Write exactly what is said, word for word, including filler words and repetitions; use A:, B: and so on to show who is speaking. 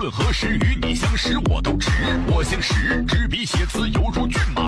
A: 论何时与你相识，我都直。我姓石，执笔写词犹如骏马。